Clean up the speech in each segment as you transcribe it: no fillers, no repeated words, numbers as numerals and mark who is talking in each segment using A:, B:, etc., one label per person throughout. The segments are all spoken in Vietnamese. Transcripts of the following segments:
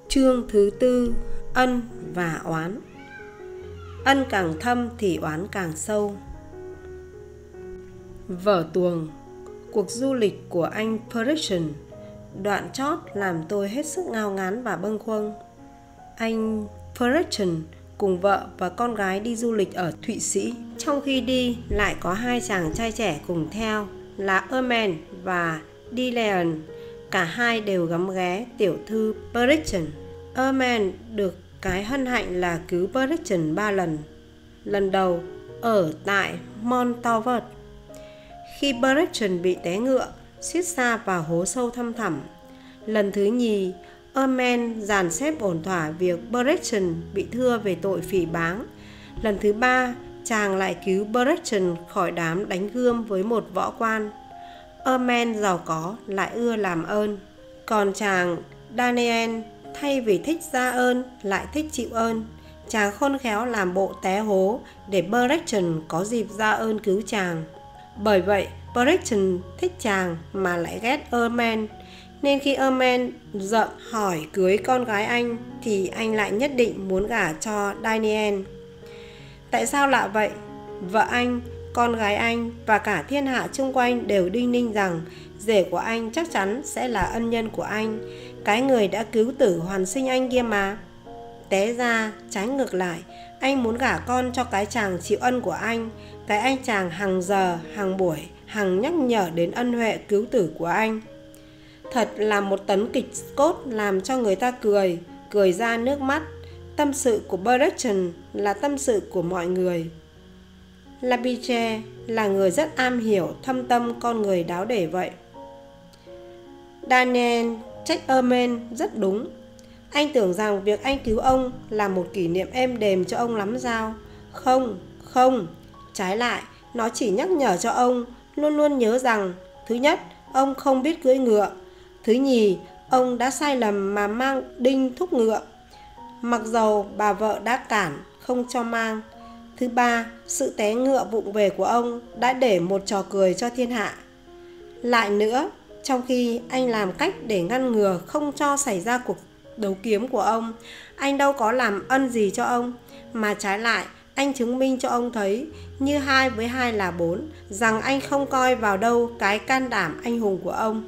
A: Chương thứ tư: ân và oán. Ân càng thâm thì oán càng sâu. Vở tuồng, cuộc du lịch của anh Parisian, đoạn chót làm tôi hết sức ngao ngán và bâng khuâng. Anh Parisian cùng vợ và con gái đi du lịch ở Thụy Sĩ. Trong khi đi lại có hai chàng trai trẻ cùng theo là Herman và Deleon. Cả hai đều gắm ghé tiểu thư Parisian. Herman được cái hân hạnh là cứu Parisian 3 lần. Lần đầu ở tại Montauvet, khi Parisian bị té ngựa, suýt sa vào hố sâu thăm thẳm. Lần thứ nhì, Herman dàn xếp ổn thỏa việc Parisian bị thưa về tội phỉ báng. Lần thứ ba, chàng lại cứu Parisian khỏi đám đánh gươm với một võ quan. Herman giàu có lại ưa làm ơn, còn chàng Daniel thay vì thích ra ơn lại thích chịu ơn. Chàng khôn khéo làm bộ té hố để Parisian có dịp ra ơn cứu chàng. Bởi vậy Parisian thích chàng mà lại ghét Herman, nên khi Herman giận hỏi cưới con gái anh thì anh lại nhất định muốn gả cho Daniel. Tại sao lạ vậy? Vợ anh, con gái anh và cả thiên hạ chung quanh đều đinh ninh rằng rể của anh chắc chắn sẽ là ân nhân của anh, cái người đã cứu tử hoàn sinh anh kia mà. Té ra trái ngược lại, anh muốn gả con cho cái chàng chịu ân của anh, cái anh chàng hàng giờ, hàng buổi, hàng nhắc nhở đến ân huệ cứu tử của anh. Thật là một tấn kịch cốt làm cho người ta cười ra nước mắt. Tâm sự của Parisian là tâm sự của mọi người. Labiche là người rất am hiểu thâm tâm con người đáo để vậy. Daniel trách Herman rất đúng. Anh tưởng rằng việc anh cứu ông là một kỷ niệm êm đềm cho ông lắm sao? Không. Trái lại, nó chỉ nhắc nhở cho ông luôn luôn nhớ rằng: thứ nhất, ông không biết cưỡi ngựa; thứ nhì, ông đã sai lầm mà mang đinh thúc ngựa, mặc dầu bà vợ đã cản không cho mang; thứ ba, sự té ngựa vụng về của ông đã để một trò cười cho thiên hạ. Lại nữa, trong khi anh làm cách để ngăn ngừa không cho xảy ra cuộc đấu kiếm của ông, anh đâu có làm ân gì cho ông, mà trái lại anh chứng minh cho ông thấy như 2 với 2 là 4, rằng anh không coi vào đâu cái can đảm anh hùng của ông.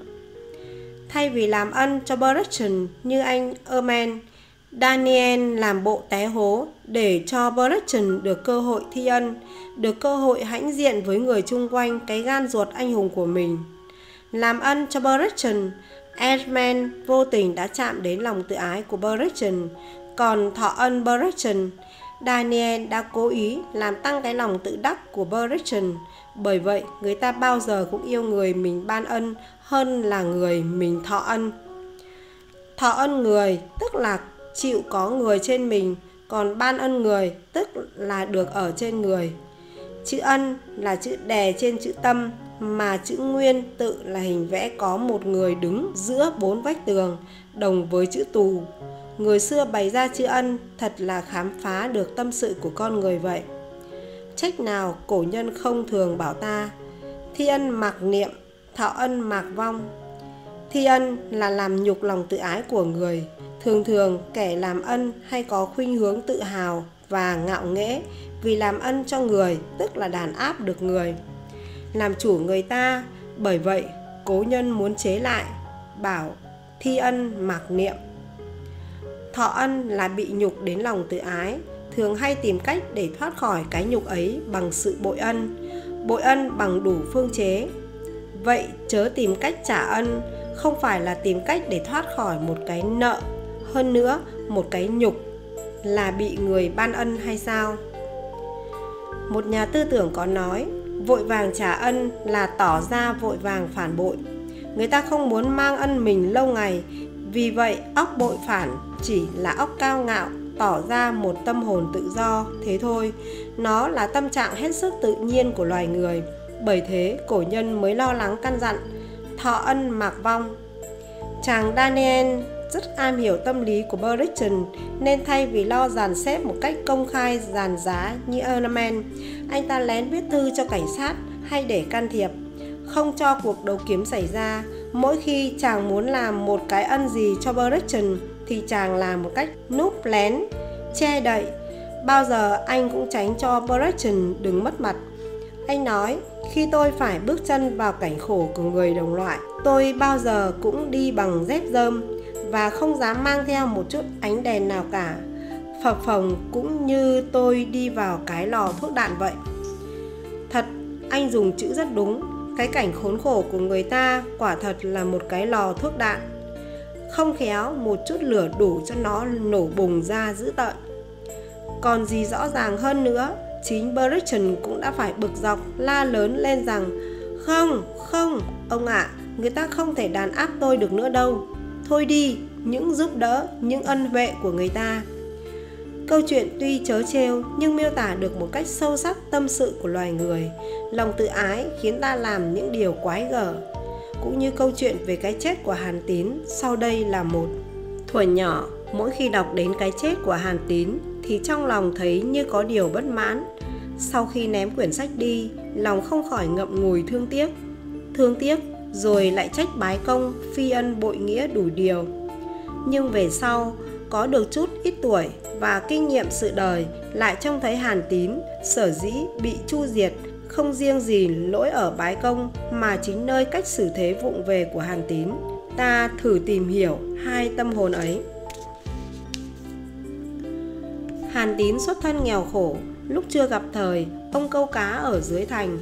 A: Thay vì làm ân cho Parisian như anh Herman, Daniel làm bộ té hố để cho Parisian được cơ hội thi ân, được cơ hội hãnh diện với người chung quanh cái gan ruột anh hùng của mình. Làm ân cho Parisian, Herman vô tình đã chạm đến lòng tự ái của Parisian, còn thọ ân Parisian, Daniel đã cố ý làm tăng cái lòng tự đắc của Parisian. Bởi vậy người ta bao giờ cũng yêu người mình ban ân hơn là người mình thọ ân. Thọ ân người tức là chịu có người trên mình, còn ban ân người tức là được ở trên người. Chữ ân là chữ đè trên chữ tâm, mà chữ nguyên tự là hình vẽ có một người đứng giữa 4 vách tường, đồng với chữ tù. Người xưa bày ra chữ ân thật là khám phá được tâm sự của con người vậy. Trách nào cổ nhân không thường bảo ta: thi ân mạc niệm, thọ ân mạc vong. Thi ân là làm nhục lòng tự ái của người. Thường kẻ làm ân hay có khuynh hướng tự hào và ngạo nghễ vì làm ân cho người, tức là đàn áp được người, làm chủ người ta. Bởi vậy cố nhân muốn chế lại, bảo thi ân mạc niệm. Thọ ân là bị nhục đến lòng tự ái, thường hay tìm cách để thoát khỏi cái nhục ấy bằng sự bội ân bằng đủ phương chế. Vậy chớ tìm cách trả ân không phải là tìm cách để thoát khỏi một cái nợ, hơn nữa một cái nhục là bị người ban ân hay sao? Một nhà tư tưởng có nói: vội vàng trả ân là tỏ ra vội vàng phản bội. Người ta không muốn mang ân mình lâu ngày, vì vậy óc bội phản chỉ là óc cao ngạo, tỏ ra một tâm hồn tự do, thế thôi. Nó là tâm trạng hết sức tự nhiên của loài người. Bởi thế cổ nhân mới lo lắng căn dặn: thọ ân mạc vong. Chàng Daniel rất am hiểu tâm lý của Parisian, nên thay vì lo dàn xếp một cách công khai dàn giá như Herman, anh ta lén viết thư cho cảnh sát hay để can thiệp, không cho cuộc đấu kiếm xảy ra. Mỗi khi chàng muốn làm một cái ân gì cho Parisian thì chàng làm một cách núp lén, che đậy. Bao giờ anh cũng tránh cho Bertrand đừng mất mặt. Anh nói, khi tôi phải bước chân vào cảnh khổ của người đồng loại, tôi bao giờ cũng đi bằng dép rơm và không dám mang theo một chút ánh đèn nào cả. Phập phồng cũng như tôi đi vào cái lò thuốc đạn vậy. Thật, anh dùng chữ rất đúng. Cái cảnh khốn khổ của người ta quả thật là một cái lò thuốc đạn. Không khéo một chút lửa đủ cho nó nổ bùng ra dữ tợn. Còn gì rõ ràng hơn nữa, chính Bertrand cũng đã phải bực dọc la lớn lên rằng Không, ông ạ, người ta không thể đàn áp tôi được nữa đâu. Thôi đi, những giúp đỡ, những ân huệ của người ta. Câu chuyện tuy trớ trêu nhưng miêu tả được một cách sâu sắc tâm sự của loài người. Lòng tự ái khiến ta làm những điều quái gở. Cũng như câu chuyện về cái chết của Hàn Tín sau đây là một. Thuở nhỏ, mỗi khi đọc đến cái chết của Hàn Tín thì trong lòng thấy như có điều bất mãn. Sau khi ném quyển sách đi, lòng không khỏi ngậm ngùi thương tiếc rồi lại trách bái công, phi ân bội nghĩa đủ điều. Nhưng về sau, có được chút ít tuổi và kinh nghiệm sự đời, lại trông thấy Hàn Tín sở dĩ bị chu diệt không riêng gì lỗi ở bái công mà chính nơi cách xử thế vụng về của Hàn Tín. Ta thử tìm hiểu hai tâm hồn ấy. Hàn Tín xuất thân nghèo khổ, lúc chưa gặp thời, ông câu cá ở dưới thành.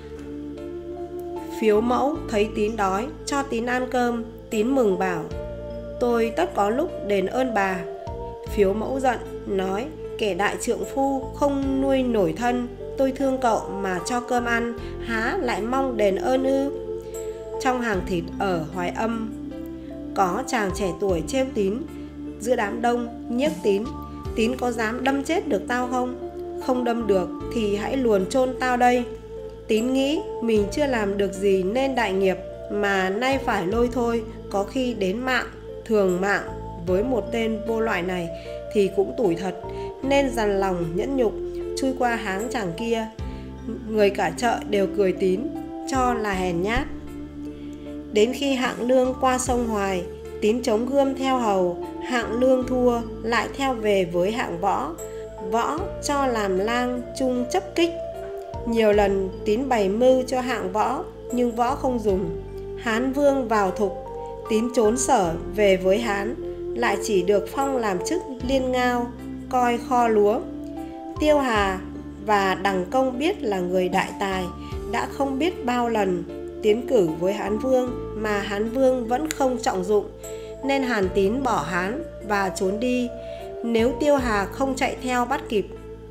A: Phiếu mẫu thấy Tín đói, cho Tín ăn cơm. Tín mừng bảo, tôi tất có lúc đền ơn bà. Phiếu mẫu giận, nói, kẻ đại trượng phu không nuôi nổi thân, tôi thương cậu mà cho cơm ăn, há lại mong đền ơn ư? Trong hàng thịt ở Hoài Âm, có chàng trẻ tuổi trêu Tín giữa đám đông, nhiếc Tín. Tín có dám đâm chết được tao không? Không đâm được thì hãy luồn chôn tao đây. Tín nghĩ mình chưa làm được gì nên đại nghiệp, mà nay phải lôi thôi, có khi đến mạng, thường mạng với một tên vô loại này thì cũng tủi thật, nên dằn lòng nhẫn nhục chui qua háng chàng kia. Người cả chợ đều cười Tín, cho là hèn nhát. Đến khi Hạng Lương qua sông Hoài, Tín chống gươm theo hầu. Hạng Lương thua, lại theo về với Hạng Võ. Võ cho làm lang chung chấp kích. Nhiều lần Tín bày mưu cho Hạng Võ, nhưng Võ không dùng. Hán Vương vào thục, Tín trốn Sở về với Hán, lại chỉ được phong làm chức liên ngao, coi kho lúa. Tiêu Hà và Đằng Công biết là người đại tài, đã không biết bao lần tiến cử với Hán Vương mà Hán Vương vẫn không trọng dụng, nên Hàn Tín bỏ Hán và trốn đi. Nếu Tiêu Hà không chạy theo bắt kịp.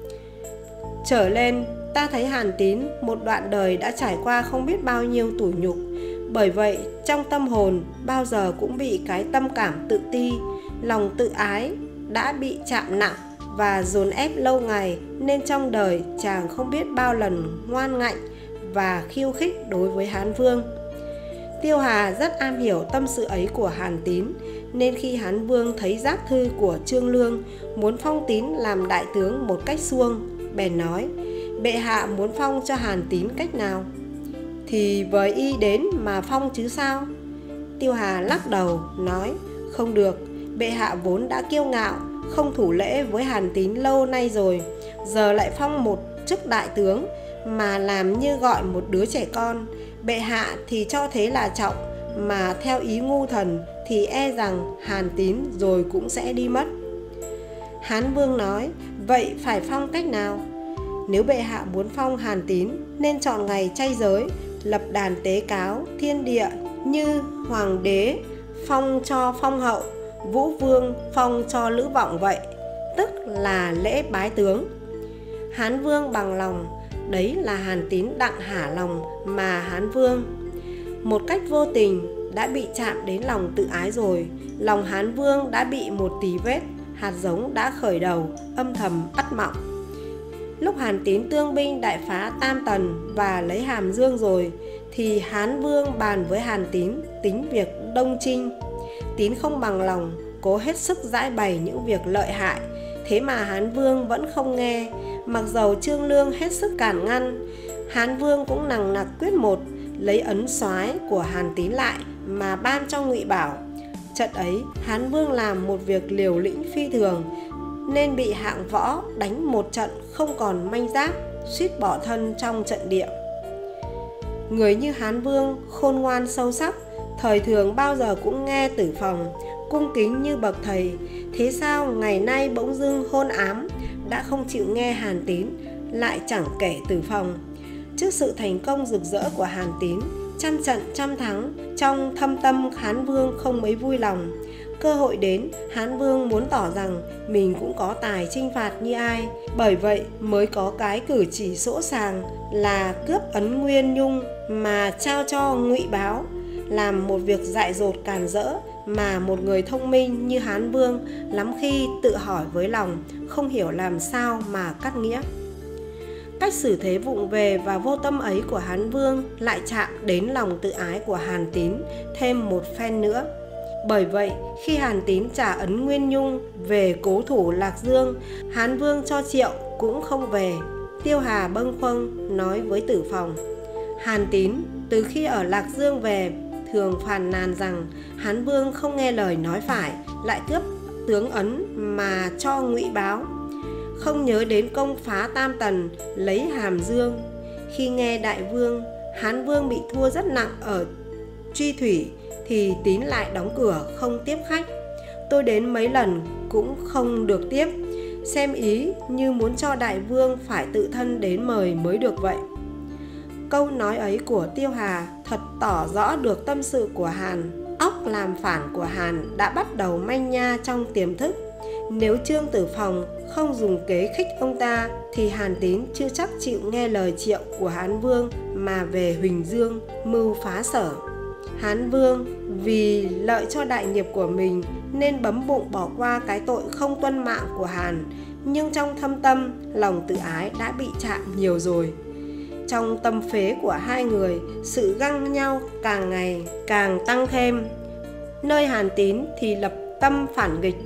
A: Trở lên, ta thấy Hàn Tín một đoạn đời đã trải qua không biết bao nhiêu tủi nhục. Bởi vậy, trong tâm hồn bao giờ cũng bị cái tâm cảm tự ti, lòng tự ái đã bị chạm nặng và dồn ép lâu ngày, nên trong đời chàng không biết bao lần ngoan ngạnh và khiêu khích đối với Hán Vương. Tiêu Hà rất am hiểu tâm sự ấy của Hàn Tín, nên khi Hán Vương thấy giác thư của Trương Lương muốn phong Tín làm đại tướng một cách suông, bèn nói, bệ hạ muốn phong cho Hàn Tín cách nào? Thì với y đến mà phong chứ sao? Tiêu Hà lắc đầu, nói, không được, bệ hạ vốn đã kiêu ngạo, không thủ lễ với Hàn Tín lâu nay rồi, giờ lại phong một chức đại tướng mà làm như gọi một đứa trẻ con. Bệ hạ thì cho thế là trọng, mà theo ý ngu thần thì e rằng Hàn Tín rồi cũng sẽ đi mất. Hán Vương nói, vậy phải phong cách nào? Nếu bệ hạ muốn phong Hàn Tín, nên chọn ngày chay giới, lập đàn tế cáo thiên địa, như hoàng đế phong cho Phong Hậu, Vũ Vương phong cho Lữ Vọng vậy, tức là lễ bái tướng. Hán Vương bằng lòng, đấy là Hàn Tín đặng hả lòng mà Hán Vương một cách vô tình đã bị chạm đến lòng tự ái rồi. Lòng Hán Vương đã bị một tí vết, hạt giống đã khởi đầu, âm thầm ắt mọng. Lúc Hàn Tín tương binh đại phá Tam Tần và lấy Hàm Dương rồi, thì Hán Vương bàn với Hàn Tín tính việc đông chinh. Tín không bằng lòng, cố hết sức giải bày những việc lợi hại, thế mà Hán Vương vẫn không nghe. Mặc dầu Trương Lương hết sức cản ngăn, Hán Vương cũng nằng nặc quyết một lấy ấn soái của Hàn Tín lại mà ban cho Ngụy Bảo. Trận ấy Hán Vương làm một việc liều lĩnh phi thường, nên bị hạng võ đánh một trận không còn manh giáp, suýt bỏ thân trong trận địa. Người như Hán Vương khôn ngoan sâu sắc, thời thường bao giờ cũng nghe Tử Phòng, cung kính như bậc thầy. Thế sao ngày nay bỗng dưng hôn ám, đã không chịu nghe Hàn Tín, lại chẳng kể Tử Phòng? Trước sự thành công rực rỡ của Hàn Tín, trăm trận trăm thắng, trong thâm tâm Hán Vương không mấy vui lòng. Cơ hội đến, Hán Vương muốn tỏ rằng mình cũng có tài chinh phạt như ai. Bởi vậy mới có cái cử chỉ sỗ sàng là cướp ấn Nguyên Nhung mà trao cho Ngụy Báo, làm một việc dại dột càn rỡ mà một người thông minh như Hán Vương lắm khi tự hỏi với lòng, không hiểu làm sao mà cắt nghĩa. Cách xử thế vụng về và vô tâm ấy của Hán Vương lại chạm đến lòng tự ái của Hàn Tín thêm một phen nữa. Bởi vậy, khi Hàn Tín trả ấn Nguyên Nhung về cố thủ Lạc Dương, Hán Vương cho triệu cũng không về. Tiêu Hà bâng khuâng nói với Tử Phòng: Hàn Tín từ khi ở Lạc Dương về thường phàn nàn rằng Hán Vương không nghe lời nói phải, lại cướp tướng ấn mà cho Ngụy Báo, không nhớ đến công phá Tam Tần, lấy Hàm Dương. Khi nghe Đại Vương Hán Vương bị thua rất nặng ở Truy Thủy thì Tín lại đóng cửa không tiếp khách. Tôi đến mấy lần cũng không được tiếp, xem ý như muốn cho Đại Vương phải tự thân đến mời mới được vậy. Câu nói ấy của Tiêu Hà thật tỏ rõ được tâm sự của Hàn. Óc làm phản của Hàn đã bắt đầu manh nha trong tiềm thức. Nếu Trương Tử Phòng không dùng kế khích ông ta thì Hàn Tín chưa chắc chịu nghe lời triệu của Hán Vương mà về Huỳnh Dương mưu phá Sở. Hán Vương vì lợi cho đại nghiệp của mình nên bấm bụng bỏ qua cái tội không tuân mạng của Hàn, nhưng trong thâm tâm lòng tự ái đã bị chạm nhiều rồi. Trong tâm phế của hai người, sự găng nhau càng ngày càng tăng thêm. Nơi Hàn Tín thì lập tâm phản nghịch,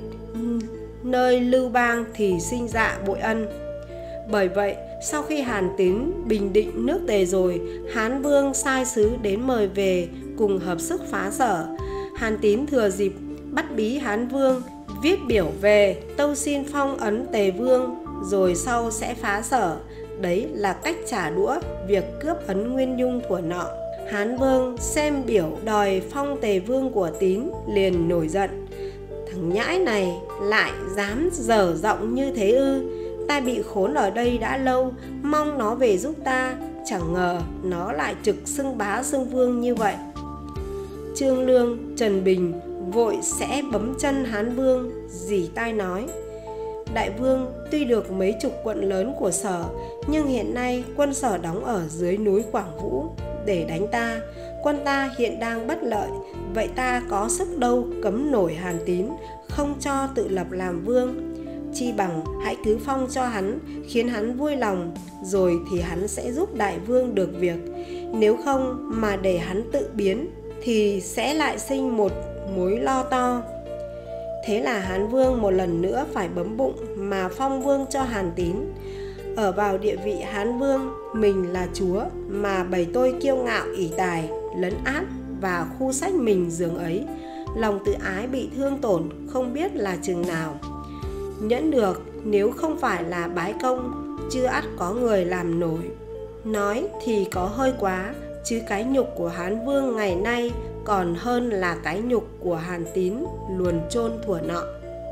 A: nơi Lưu Bang thì sinh dạ bội ân. Bởi vậy, sau khi Hàn Tín bình định nước Tề rồi, Hán Vương sai sứ đến mời về cùng hợp sức phá Sở. Hàn Tín thừa dịp bắt bí Hán Vương, viết biểu về tâu xin phong ấn Tề Vương, rồi sau sẽ phá Sở. Đấy là cách trả đũa việc cướp ấn Nguyên Nhung của nọ. Hán Vương xem biểu đòi phong Tề Vương của Tín liền nổi giận: thằng nhãi này lại dám dở giọng như thế ư? Ta bị khốn ở đây đã lâu, mong nó về giúp ta, chẳng ngờ nó lại trực xưng bá xưng vương như vậy. Trương Lương, Trần Bình vội sẽ bấm chân Hán Vương, rỉ tai nói: Đại Vương tuy được mấy chục quận lớn của Sở, nhưng hiện nay quân Sở đóng ở dưới núi Quảng Vũ để đánh ta. Quân ta hiện đang bất lợi, vậy ta có sức đâu cấm nổi Hàn Tín, không cho tự lập làm vương. Chi bằng hãy cứ phong cho hắn, khiến hắn vui lòng, rồi thì hắn sẽ giúp Đại Vương được việc. Nếu không mà để hắn tự biến thì sẽ lại sinh một mối lo to. Thế là Hán Vương một lần nữa phải bấm bụng mà phong vương cho Hàn Tín. Ở vào địa vị Hán Vương, mình là chúa mà bày tôi kiêu ngạo ỷ tài, lấn át và khu sách mình giường ấy, lòng tự ái bị thương tổn không biết là chừng nào. Nhẫn được nếu không phải là bái công, chưa ắt có người làm nổi. Nói thì có hơi quá, chứ cái nhục của Hán Vương ngày nay còn hơn là cái nhục của Hàn Tín luồn chôn thuở nọ.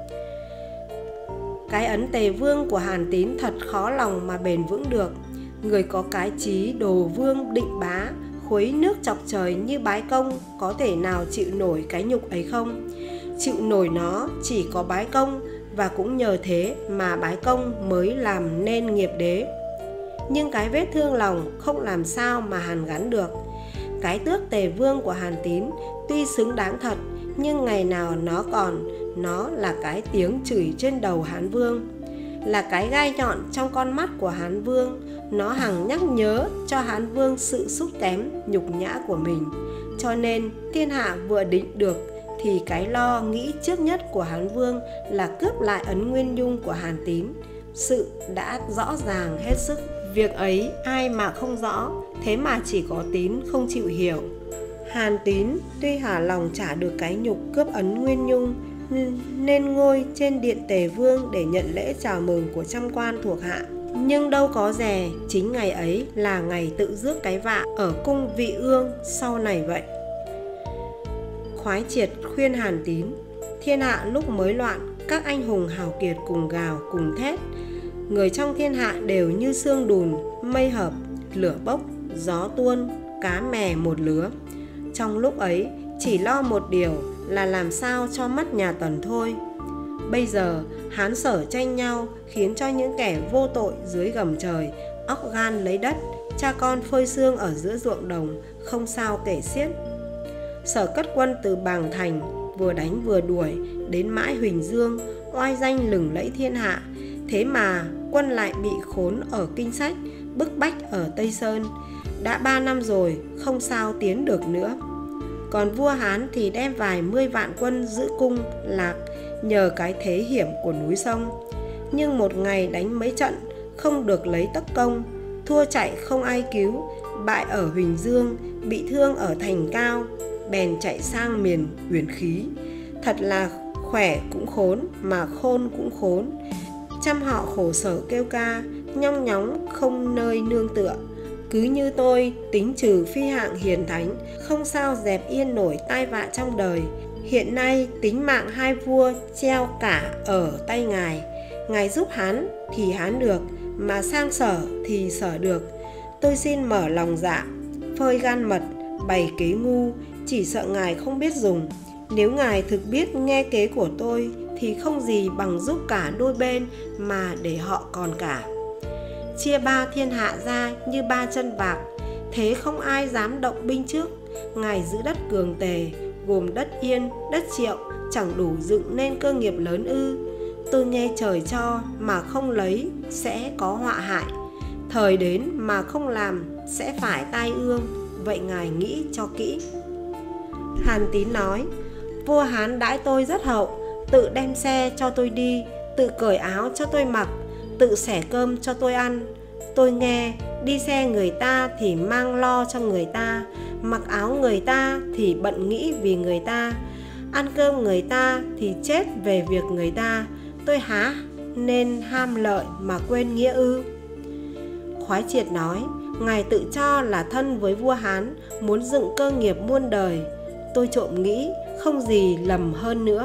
A: Cái ấn Tề Vương của Hàn Tín thật khó lòng mà bền vững được. Người có cái chí đồ vương định bá, khuấy nước chọc trời như bái công có thể nào chịu nổi cái nhục ấy không? Chịu nổi nó chỉ có bái công, và cũng nhờ thế mà bái công mới làm nên nghiệp đế. Nhưng cái vết thương lòng không làm sao mà hàn gắn được. Cái tước Tề Vương của Hàn Tín tuy xứng đáng thật, nhưng ngày nào nó còn, nó là cái tiếng chửi trên đầu Hán Vương, là cái gai nhọn trong con mắt của Hán Vương. Nó hằng nhắc nhớ cho Hán Vương sự sút kém nhục nhã của mình. Cho nên thiên hạ vừa định được thì cái lo nghĩ trước nhất của Hán Vương là cướp lại ấn Nguyên Nhung của Hàn Tín. Sự đã rõ ràng hết sức. Việc ấy ai mà không rõ, thế mà chỉ có Tín không chịu hiểu. Hàn Tín tuy hả lòng trả được cái nhục cướp ấn Nguyên Nhung, nên ngôi trên điện Tề Vương để nhận lễ chào mừng của trăm quan thuộc hạ. Nhưng đâu có dè, chính ngày ấy là ngày tự rước cái vạ ở cung Vị Ương sau này vậy. Khoái Triệt khuyên Hàn Tín: thiên hạ lúc mới loạn, các anh hùng hào kiệt cùng gào cùng thét, người trong thiên hạ đều như sương đùn, mây hợp, lửa bốc, gió tuôn, cá mè một lứa. Trong lúc ấy chỉ lo một điều là làm sao cho mất nhà Tần thôi. Bây giờ Hán Sở tranh nhau, khiến cho những kẻ vô tội dưới gầm trời óc gan lấy đất, cha con phơi xương ở giữa ruộng đồng, không sao kể xiết. Sở cất quân từ Bàng Thành, vừa đánh vừa đuổi đến mãi Huỳnh Dương, oai danh lừng lẫy thiên hạ. Thế mà quân lại bị khốn ở Kinh Sách, bức bách ở Tây Sơn. Đã 3 năm rồi, không sao tiến được nữa. Còn vua Hán thì đem vài 10 vạn quân giữ cung Lạc, nhờ cái thế hiểm của núi sông. Nhưng một ngày đánh mấy trận, không được lấy tất công, thua chạy không ai cứu, bại ở Huỳnh Dương, bị thương ở Thành Cao, bèn chạy sang miền Uyển Khí. Thật là khỏe cũng khốn, mà khôn cũng khốn. Trăm họ khổ sở kêu ca, nhong nhóng không nơi nương tựa. Cứ như tôi, tính trừ phi hạng hiền thánh, không sao dẹp yên nổi tai vạ trong đời. Hiện nay tính mạng hai vua treo cả ở tay ngài. Ngài giúp Hán thì Hán được, mà sang Sở thì Sở được. Tôi xin mở lòng dạ, phơi gan mật, bày kế ngu, chỉ sợ ngài không biết dùng. Nếu ngài thực biết nghe kế của tôi thì không gì bằng giúp cả đôi bên mà để họ còn cả. Chia ba thiên hạ ra như ba chân bạc, thế không ai dám động binh trước. Ngài giữ đất Cường Tề, gồm đất Yên, đất Triệu, chẳng đủ dựng nên cơ nghiệp lớn ư? Tôi nghe trời cho mà không lấy sẽ có họa hại, thời đến mà không làm sẽ phải tai ương. Vậy ngài nghĩ cho kỹ. Hàn Tín nói: vua Hán đãi tôi rất hậu, tự đem xe cho tôi đi, tự cởi áo cho tôi mặc, tự xẻ cơm cho tôi ăn. Tôi nghe đi xe người ta thì mang lo cho người ta, mặc áo người ta thì bận nghĩ vì người ta, ăn cơm người ta thì chết về việc người ta. Tôi há nên ham lợi mà quên nghĩa ư? Khoái Triệt nói: ngài tự cho là thân với vua Hán, muốn dựng cơ nghiệp muôn đời. Tôi trộm nghĩ không gì lầm hơn nữa.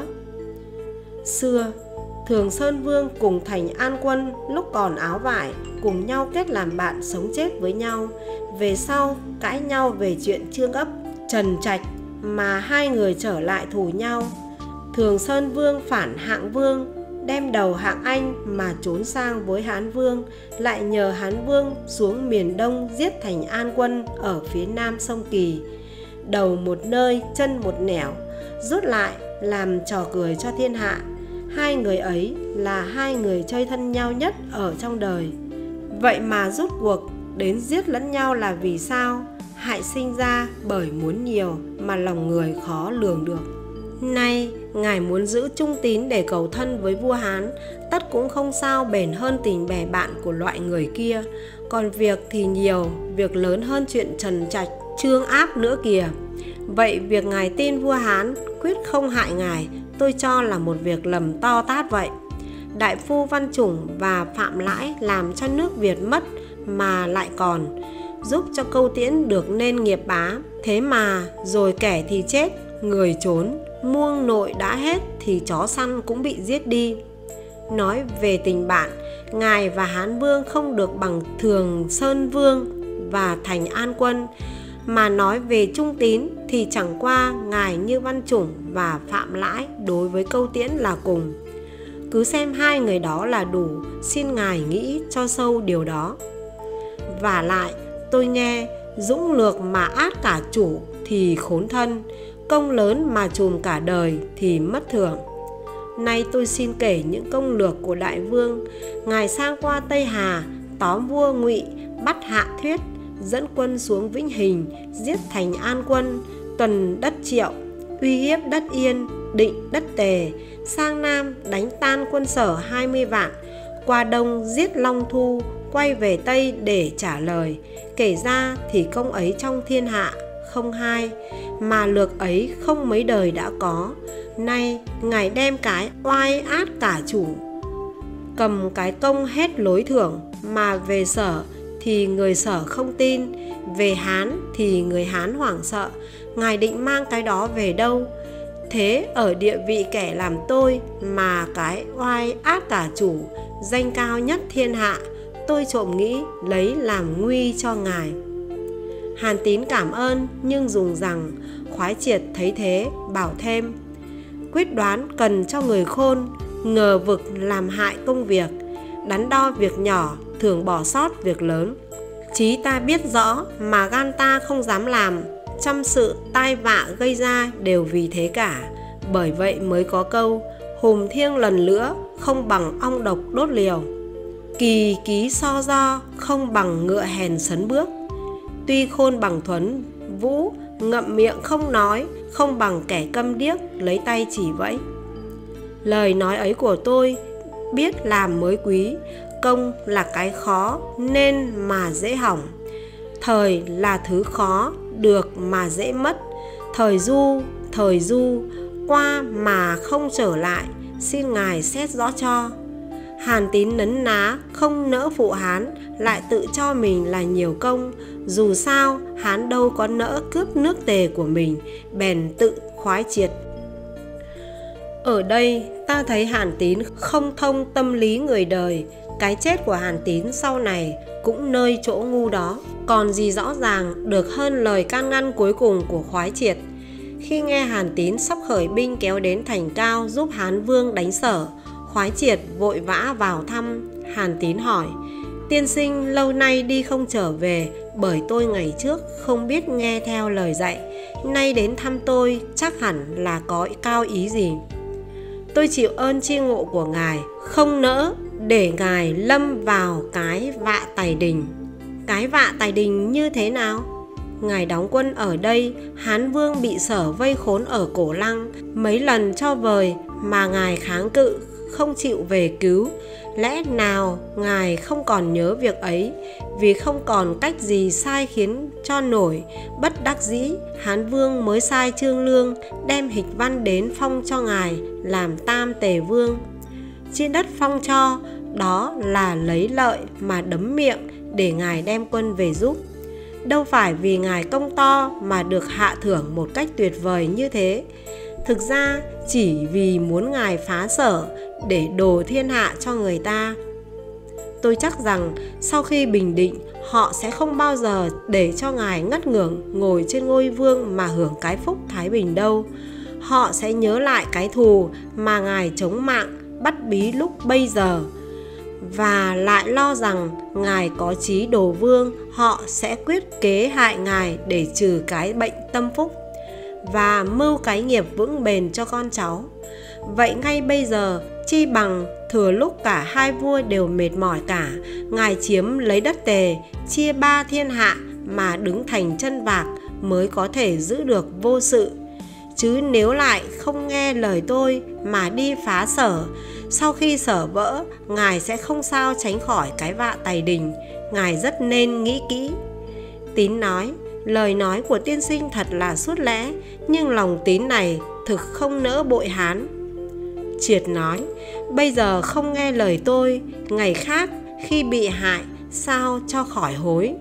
A: Xưa Thường Sơn Vương cùng Thành An Quân lúc còn áo vải, cùng nhau kết làm bạn sống chết với nhau. Về sau cãi nhau về chuyện Trương Ấp, Trần Trạch mà hai người trở lại thù nhau. Thường Sơn Vương phản Hạng Vương, đem đầu Hạng Anh mà trốn sang với Hán Vương, lại nhờ Hán Vương xuống miền Đông giết Thành An Quân ở phía nam sông Kỳ. Đầu một nơi, chân một nẻo, rút lại làm trò cười cho thiên hạ. Hai người ấy là hai người chơi thân nhau nhất ở trong đời. Vậy mà rốt cuộc đến giết lẫn nhau là vì sao? Hại sinh ra bởi muốn nhiều mà lòng người khó lường được. Nay ngài muốn giữ trung tín để cầu thân với vua Hán, tất cũng không sao bền hơn tình bè bạn của loại người kia. Còn việc thì nhiều, việc lớn hơn chuyện Trần Trạch, Trương Áp nữa kìa. Vậy việc ngài tin vua Hán quyết không hại ngài, tôi cho là một việc lầm to tát vậy. Đại phu Văn Chủng và Phạm Lãi làm cho nước Việt mất mà lại còn giúp cho Câu Tiễn được nên nghiệp bá. Thế mà rồi kẻ thì chết, người trốn, muông nội đã hết thì chó săn cũng bị giết đi. Nói về tình bạn, ngài và Hán Vương không được bằng Thường Sơn Vương và Thành An Quân. Mà nói về trung tín thì chẳng qua ngài như Văn Chủng và Phạm Lãi đối với Câu Tiễn là cùng. Cứ xem hai người đó là đủ, xin ngài nghĩ cho sâu điều đó. Vả lại tôi nghe dũng lược mà át cả chủ thì khốn thân, công lớn mà trùm cả đời thì mất thưởng. Nay tôi xin kể những công lược của đại vương. Ngài sang qua Tây Hà, tóm vua Ngụy, bắt Hạ Thuyết, dẫn quân xuống Vĩnh Hình, giết Thành An Quân, tuần đất Triệu, uy hiếp đất Yên, định đất Tề, sang Nam đánh tan quân Sở 20 vạn, qua Đông giết Long Thu, quay về Tây để trả lời. Kể ra thì công ấy trong thiên hạ không hai, mà lược ấy không mấy đời đã có. Nay ngài đem cái oai át tả chủ, cầm cái công hết lối thưởng, mà về Sở thì người Sở không tin, về Hán thì người Hán hoảng sợ. Ngài định mang cái đó về đâu? Thế ở địa vị kẻ làm tôi mà cái oai át tả chủ, danh cao nhất thiên hạ, tôi trộm nghĩ lấy làm nguy cho ngài. Hàn Tín cảm ơn nhưng dùng rằng. Khoái Triệt thấy thế bảo thêm: quyết đoán cần cho người khôn, ngờ vực làm hại công việc, đắn đo việc nhỏ thường bỏ sót việc lớn. Chí ta biết rõ mà gan ta không dám làm, trăm sự tai vạ gây ra đều vì thế cả. Bởi vậy mới có câu hùm thiêng lần nữa, không bằng ong độc đốt liều. Kỳ ký so do, không bằng ngựa hèn sấn bước. Tuy khôn bằng Thuấn Vũ, ngậm miệng không nói, không bằng kẻ câm điếc lấy tay chỉ vẫy. Lời nói ấy của tôi biết làm mới quý, công là cái khó nên mà dễ hỏng. Thời là thứ khó được mà dễ mất. Thời du qua mà không trở lại, xin ngài xét rõ cho. Hàn Tín nấn ná không nỡ phụ Hán, lại tự cho mình là nhiều công. Dù sao Hán đâu có nỡ cướp nước Tề của mình, bèn tự khoái triệt. Ở đây ta thấy Hàn Tín không thông tâm lý người đời. Cái chết của Hàn Tín sau này cũng nơi chỗ ngu đó, còn gì rõ ràng được hơn lời can ngăn cuối cùng của Khoái Triệt. Khi nghe Hàn Tín sắp khởi binh kéo đến thành Cao giúp Hán Vương đánh Sở, Khoái Triệt vội vã vào thăm. Hàn Tín hỏi: tiên sinh lâu nay đi không trở về, bởi tôi ngày trước không biết nghe theo lời dạy, nay đến thăm tôi chắc hẳn là có cao ý gì. Tôi chịu ơn chi ngộ của ngài, không nỡ để ngài lâm vào cái vạ Tày Đình. Cái vạ Tày Đình như thế nào? Ngài đóng quân ở đây, Hán Vương bị Sở vây khốn ở Cổ Lăng, mấy lần cho vời mà ngài kháng cự, không chịu về cứu. Lẽ nào ngài không còn nhớ việc ấy? Vì không còn cách gì sai khiến cho nổi, bất đắc dĩ Hán Vương mới sai Trương Lương đem Hịch Văn đến phong cho ngài làm Tam Tề Vương. Trên đất phong cho đó là lấy lợi mà đấm miệng để ngài đem quân về giúp. Đâu phải vì ngài công to mà được hạ thưởng một cách tuyệt vời như thế. Thực ra chỉ vì muốn ngài phá Sở để đồ thiên hạ cho người ta. Tôi chắc rằng sau khi bình định, họ sẽ không bao giờ để cho ngài ngất ngưởng ngồi trên ngôi vương mà hưởng cái phúc thái bình đâu. Họ sẽ nhớ lại cái thù mà ngài chống mạng bắt bí lúc bây giờ, và lại lo rằng ngài có chí đồ vương, họ sẽ quyết kế hại ngài để trừ cái bệnh tâm phúc và mưu cái nghiệp vững bền cho con cháu. Vậy ngay bây giờ, chi bằng thừa lúc cả hai vua đều mệt mỏi cả, ngài chiếm lấy đất Tề, chia ba thiên hạ mà đứng thành chân vạc mới có thể giữ được vô sự. Chứ nếu lại không nghe lời tôi mà đi phá Sở, sau khi Sở vỡ, ngài sẽ không sao tránh khỏi cái vạ Tày Đình. Ngài rất nên nghĩ kỹ. Tín nói: lời nói của tiên sinh thật là suốt lẽ, nhưng lòng Tín này thực không nỡ bội Hán. Triệt nói: bây giờ không nghe lời tôi, ngày khác khi bị hại sao cho khỏi hối.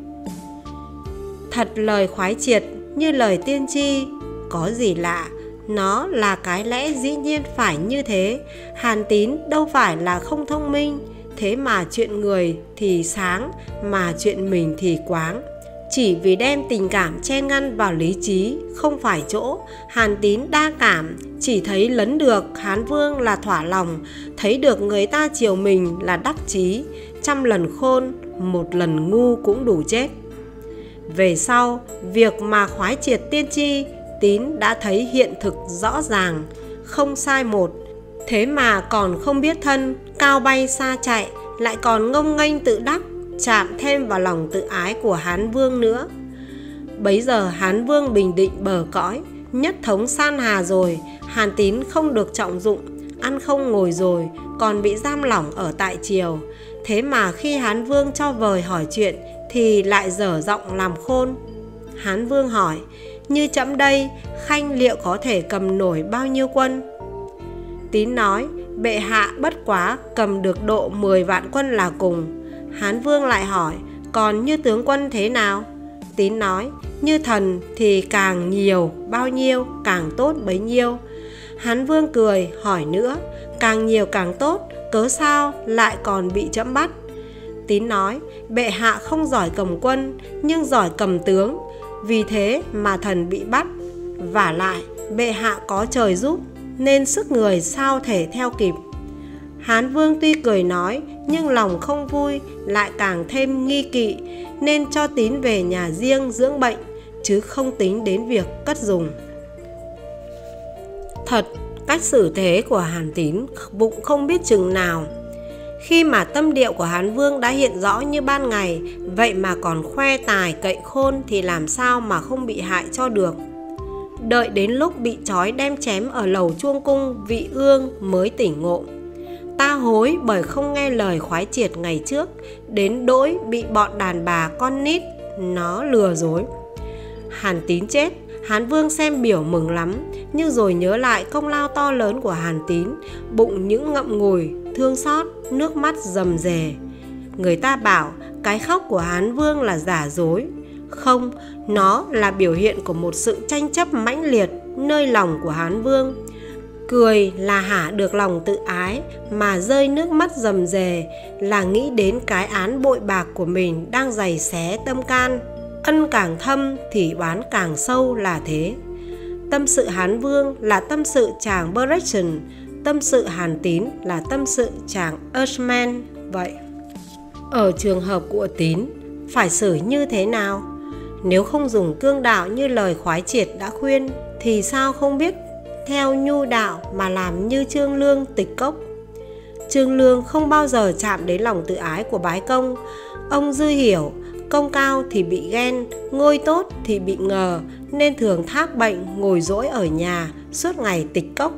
A: Thật lời Khoái Triệt như lời tiên tri, có gì lạ, nó là cái lẽ dĩ nhiên phải như thế. Hàn Tín đâu phải là không thông minh, thế mà chuyện người thì sáng, mà chuyện mình thì quáng. Chỉ vì đem tình cảm chen ngăn vào lý trí không phải chỗ. Hàn Tín đa cảm, chỉ thấy lấn được Hán Vương là thỏa lòng, thấy được người ta chiều mình là đắc chí. Trăm lần khôn, một lần ngu cũng đủ chết. Về sau, việc mà Khoái Triệt tiên tri, Tín đã thấy hiện thực rõ ràng, không sai một. Thế mà còn không biết thân, cao bay xa chạy, lại còn ngông nghênh tự đắc, chạm thêm vào lòng tự ái của Hán Vương nữa. Bấy giờ Hán Vương bình định bờ cõi, nhất thống san hà rồi, Hàn Tín không được trọng dụng, ăn không ngồi rồi, còn bị giam lỏng ở tại triều. Thế mà khi Hán Vương cho vời hỏi chuyện thì lại dở giọng làm khôn. Hán Vương hỏi: như trẫm đây, khanh liệu có thể cầm nổi bao nhiêu quân? Tín nói, bệ hạ bất quá cầm được độ 10 vạn quân là cùng. Hán Vương lại hỏi, còn như tướng quân thế nào? Tín nói, như thần thì càng nhiều bao nhiêu càng tốt bấy nhiêu. Hán Vương cười hỏi nữa, càng nhiều càng tốt, cớ sao lại còn bị trẫm bắt? Tín nói, bệ hạ không giỏi cầm quân nhưng giỏi cầm tướng, vì thế mà thần bị bắt. Vả lại bệ hạ có trời giúp nên sức người sao thể theo kịp. Hán Vương tuy cười nói nhưng lòng không vui, lại càng thêm nghi kỵ, nên cho Tín về nhà riêng dưỡng bệnh, chứ không tính đến việc cất dùng. Thật, cách xử thế của Hàn Tín bụng không biết chừng nào. Khi mà tâm điệu của Hán Vương đã hiện rõ như ban ngày, vậy mà còn khoe tài cậy khôn thì làm sao mà không bị hại cho được. Đợi đến lúc bị trói đem chém ở lầu Chuông Cung Vị Ương mới tỉnh ngộ. Ta hối bởi không nghe lời khoái triệt ngày trước, đến đỗi bị bọn đàn bà con nít nó lừa dối. Hàn Tín chết, Hán Vương xem biểu mừng lắm, nhưng rồi nhớ lại công lao to lớn của Hàn Tín, bụng những ngậm ngùi, thương xót, nước mắt rầm rề. Người ta bảo cái khóc của Hán Vương là giả dối. Không, nó là biểu hiện của một sự tranh chấp mãnh liệt nơi lòng của Hán Vương. Cười là hả được lòng tự ái, mà rơi nước mắt rầm rề là nghĩ đến cái án bội bạc của mình đang giày xé tâm can. Ân càng thâm thì oán càng sâu là thế. Tâm sự Hán Vương là tâm sự chàng Berechon, tâm sự Hàn Tín là tâm sự chàng Usman vậy. Ở trường hợp của Tín, phải xử như thế nào? Nếu không dùng cương đạo như lời khoái triệt đã khuyên, thì sao không biết theo nhu đạo mà làm như Trương Lương Tịch Cốc? Trương Lương không bao giờ chạm đến lòng tự ái của bái công. Ông dư hiểu, công cao thì bị ghen, ngôi tốt thì bị ngờ, nên thường thác bệnh ngồi dỗi ở nhà, suốt ngày tịch cốc.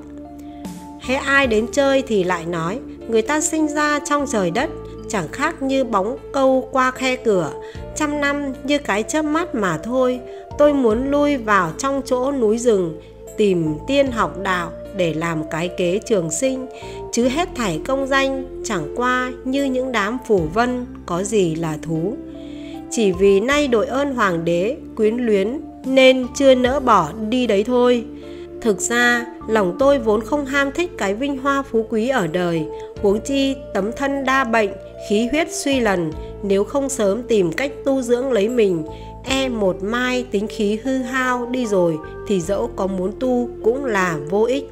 A: Hễ ai đến chơi thì lại nói, người ta sinh ra trong trời đất, chẳng khác như bóng câu qua khe cửa, trăm năm như cái chớp mắt mà thôi. Tôi muốn lui vào trong chỗ núi rừng, tìm tiên học đạo để làm cái kế trường sinh, chứ hết thảy công danh chẳng qua như những đám phù vân, có gì là thú. Chỉ vì nay đội ơn hoàng đế quyến luyến nên chưa nỡ bỏ đi đấy thôi. Thực ra lòng tôi vốn không ham thích cái vinh hoa phú quý ở đời, huống chi tấm thân đa bệnh, khí huyết suy lần, nếu không sớm tìm cách tu dưỡng lấy mình, e một mai tính khí hư hao đi rồi thì dẫu có muốn tu cũng là vô ích.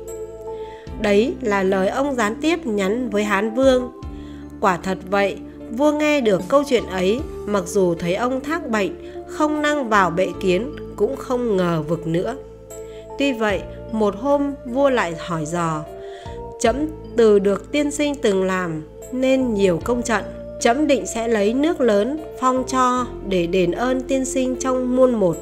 A: Đấy là lời ông gián tiếp nhắn với Hán Vương. Quả thật vậy, vua nghe được câu chuyện ấy, mặc dù thấy ông thác bệnh, không năng vào bệ kiến, cũng không ngờ vực nữa. Tuy vậy, một hôm vua lại hỏi dò, trẫm từ được tiên sinh từng làm nên nhiều công trận, trẫm định sẽ lấy nước lớn phong cho để đền ơn tiên sinh trong muôn một.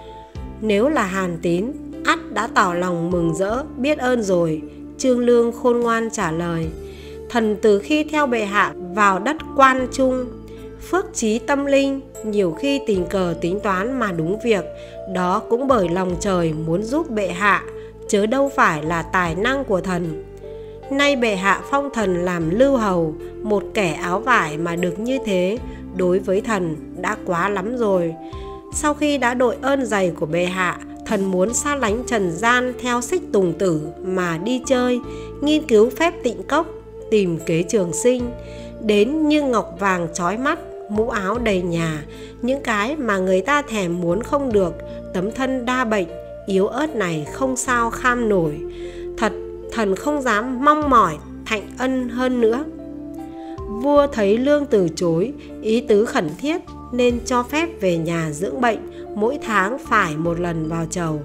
A: Nếu là Hàn Tín, ắt đã tỏ lòng mừng rỡ biết ơn rồi. Trương Lương khôn ngoan trả lời, thần từ khi theo bệ hạ vào đất Quan Trung, phước trí tâm linh, nhiều khi tình cờ tính toán mà đúng việc, đó cũng bởi lòng trời muốn giúp bệ hạ, chớ đâu phải là tài năng của thần. Nay bệ hạ phong thần làm lưu hầu, một kẻ áo vải mà được như thế, đối với thần đã quá lắm rồi. Sau khi đã đội ơn dày của bệ hạ, thần muốn xa lánh trần gian theo Xích Tùng Tử mà đi chơi, nghiên cứu phép tịnh cốc, tìm kế trường sinh. Đến như ngọc vàng chói mắt, mũ áo đầy nhà, những cái mà người ta thèm muốn không được, tấm thân đa bệnh, yếu ớt này không sao kham nổi. Thật, thần không dám mong mỏi thạnh ân hơn nữa. Vua thấy Lương từ chối, ý tứ khẩn thiết nên cho phép về nhà dưỡng bệnh, mỗi tháng phải một lần vào chầu.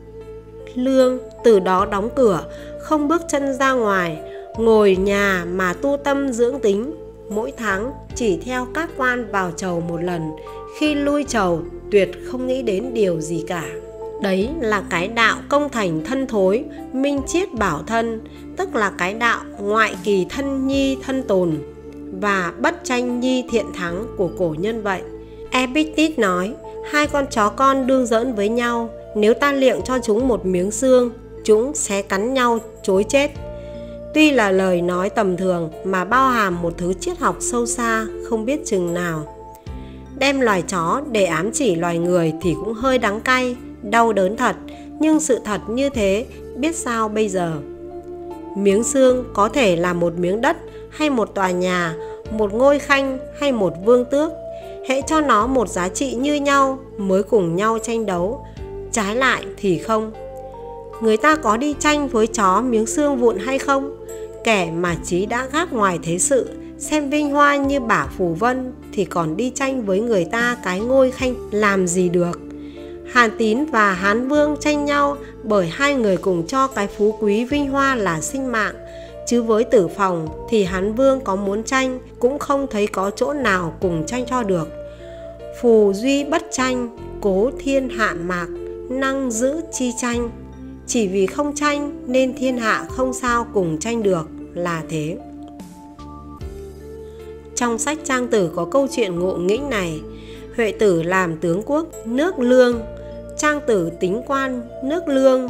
A: Lương từ đó đóng cửa, không bước chân ra ngoài, ngồi nhà mà tu tâm dưỡng tính. Mỗi tháng chỉ theo các quan vào chầu một lần, khi lui chầu tuyệt không nghĩ đến điều gì cả. Đấy là cái đạo công thành thân thối, minh chiết bảo thân, tức là cái đạo ngoại kỳ thân nhi thân tồn và bất tranh nhi thiện thắng của cổ nhân vậy. Epictet nói, hai con chó con đương giỡn với nhau, Nếu ta liệng cho chúng một miếng xương, chúng sẽ cắn nhau chối chết. Tuy là lời nói tầm thường mà bao hàm một thứ triết học sâu xa không biết chừng nào. Đem loài chó để ám chỉ loài người thì cũng hơi đắng cay, đau đớn thật, nhưng sự thật như thế biết sao bây giờ. Miếng xương có thể là một miếng đất hay một tòa nhà, một ngôi khanh hay một vương tước. Hễ cho nó một giá trị như nhau mới cùng nhau tranh đấu, trái lại thì không. Người ta có đi tranh với chó miếng xương vụn hay không? Kẻ mà trí đã gác ngoài thế sự, xem vinh hoa như bả phù vân thì còn đi tranh với người ta cái ngôi khanh làm gì được. Hàn Tín và Hán Vương tranh nhau bởi hai người cùng cho cái phú quý vinh hoa là sinh mạng, chứ với Tử Phòng thì Hán Vương có muốn tranh cũng không thấy có chỗ nào cùng tranh cho được. Phù duy bất tranh, cố thiên hạ mạc, năng giữ chi tranh. Chỉ vì không tranh nên thiên hạ không sao cùng tranh được, là thế. Trong sách Trang Tử có câu chuyện ngộ nghĩnh này. Huệ Tử làm tướng quốc nước Lương, Trang Tử tính quan nước Lương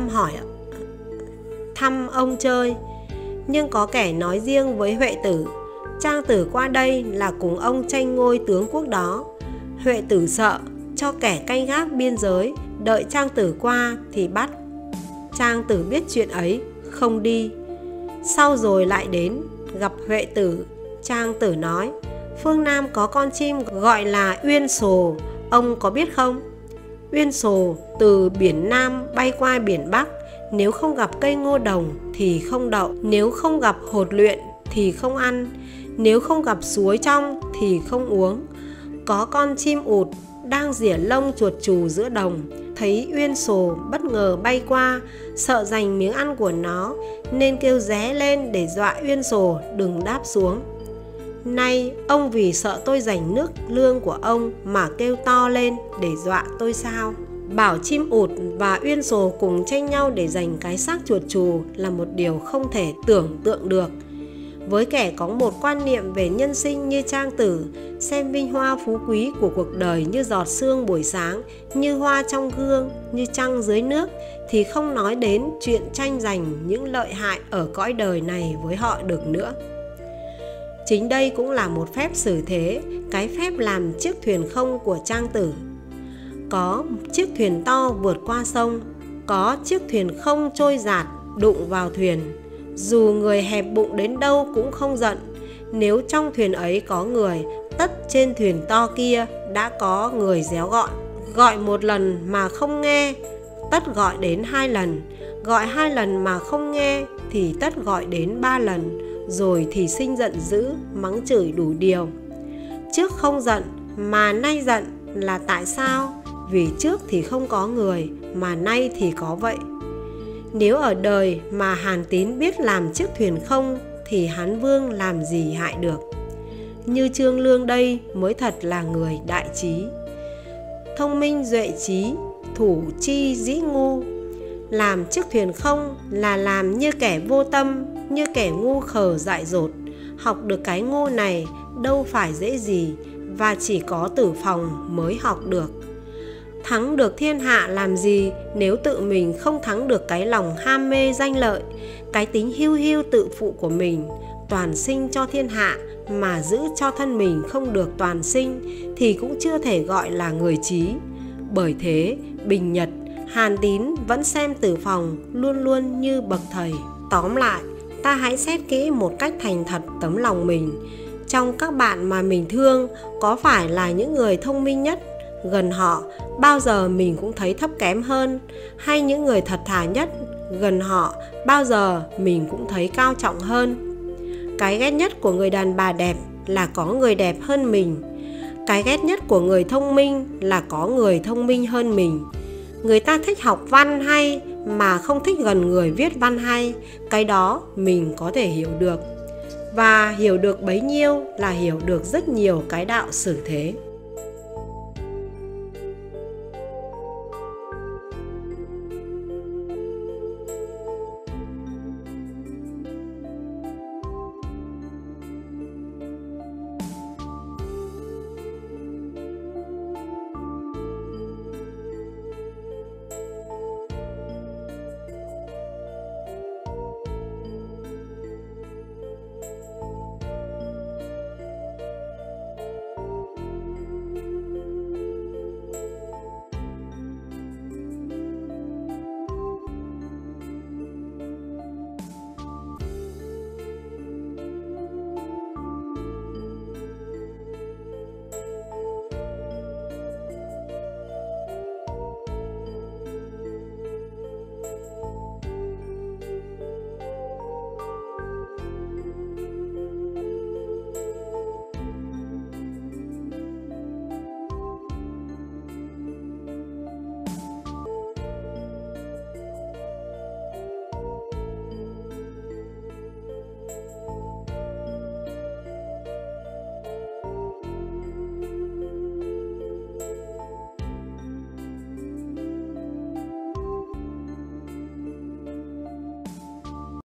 A: thăm ông chơi. Nhưng có kẻ nói riêng với Huệ Tử, Trang Tử qua đây là cùng ông tranh ngôi tướng quốc đó. Huệ Tử sợ, cho kẻ canh gác biên giới, đợi Trang Tử qua thì bắt. Trang Tử biết chuyện ấy, không đi. Sau rồi lại đến, gặp Huệ Tử. Trang Tử nói, phương Nam có con chim gọi là uyên sồ, ông có biết không? Uyên sồ từ biển Nam bay qua biển Bắc, nếu không gặp cây ngô đồng thì không đậu, nếu không gặp hột luyện thì không ăn, nếu không gặp suối trong thì không uống. Có con chim ụt đang rỉa lông chuột chù giữa đồng, thấy uyên sồ bất ngờ bay qua, sợ giành miếng ăn của nó nên kêu ré lên để dọa uyên sồ đừng đáp xuống. Nay ông vì sợ tôi giành nước lương của ông mà kêu to lên để dọa tôi sao? Bảo chim ụt và uyên sồ cùng tranh nhau để giành cái xác chuột chù là một điều không thể tưởng tượng được. Với kẻ có một quan niệm về nhân sinh như Trang Tử, xem vinh hoa phú quý của cuộc đời như giọt sương buổi sáng, như hoa trong gương, như trăng dưới nước, thì không nói đến chuyện tranh giành những lợi hại ở cõi đời này với họ được nữa. Chính đây cũng là một phép xử thế, cái phép làm chiếc thuyền không của Trang Tử. Có chiếc thuyền to vượt qua sông, có chiếc thuyền không trôi dạt đụng vào thuyền. Dù người hẹp bụng đến đâu cũng không giận. Nếu trong thuyền ấy có người, tất trên thuyền to kia đã có người réo gọi một lần mà không nghe, tất gọi đến 2 lần, gọi 2 lần mà không nghe thì tất gọi đến 3 lần, rồi thì sinh giận dữ, mắng chửi đủ điều. Trước không giận mà nay giận là tại sao? Vì trước thì không có người mà nay thì có vậy. Nếu ở đời mà Hàn Tín biết làm chiếc thuyền không thì Hán Vương làm gì hại được. Như Trương Lương đây mới thật là người đại trí. Thông minh duệ trí, thủ chi dĩ ngu. Làm chiếc thuyền không là làm như kẻ vô tâm, như kẻ ngu khờ dại dột. Học được cái ngu này đâu phải dễ gì, và chỉ có Tử Phòng mới học được. Thắng được thiên hạ làm gì nếu tự mình không thắng được cái lòng ham mê danh lợi, cái tính hiu hiu tự phụ của mình. Toàn sinh cho thiên hạ mà giữ cho thân mình không được toàn sinh thì cũng chưa thể gọi là người trí. Bởi thế, Bình Nhật, Hàn Tín vẫn xem Tử Phòng luôn luôn như bậc thầy. Tóm lại, ta hãy xét kỹ một cách thành thật tấm lòng mình. Trong các bạn mà mình thương, có phải là những người thông minh nhất? Gần họ, bao giờ mình cũng thấy thấp kém hơn. Hay những người thật thà nhất, gần họ, bao giờ mình cũng thấy cao trọng hơn. Cái ghét nhất của người đàn bà đẹp là có người đẹp hơn mình. Cái ghét nhất của người thông minh là có người thông minh hơn mình. Người ta thích học văn hay mà không thích gần người viết văn hay, cái đó mình có thể hiểu được. Và hiểu được bấy nhiêu là hiểu được rất nhiều cái đạo xử thế.